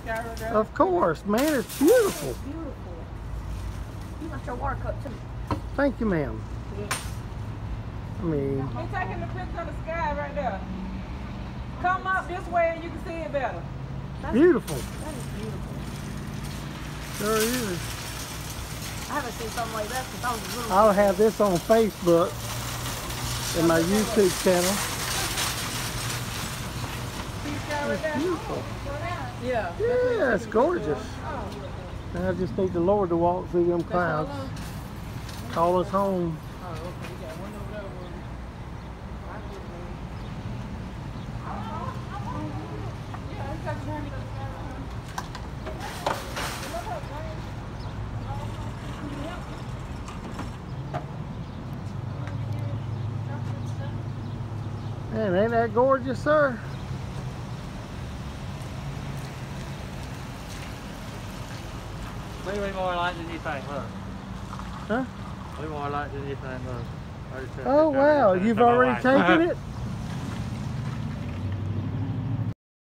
sky right there? Of course, man. It's beautiful. It's beautiful. You want your water cup too. Thank you, ma'am. I mean, He's taking the picture of the sky right there. Come up this way and you can see it better. beautiful. That is beautiful. Sure is. I haven't seen something like that since I was a little I'll have this on Facebook and my YouTube channel. See the sky right It's there? beautiful. Yeah. Yeah, it's gorgeous. I just need the Lord to walk through them clouds. Call us home. Oh, okay. We got one over there. Yeah, it's got journey. Man, ain't that gorgeous, sir? We more like than you think, look. Huh? We more like than you think, look. Oh, wow. You've already taken it?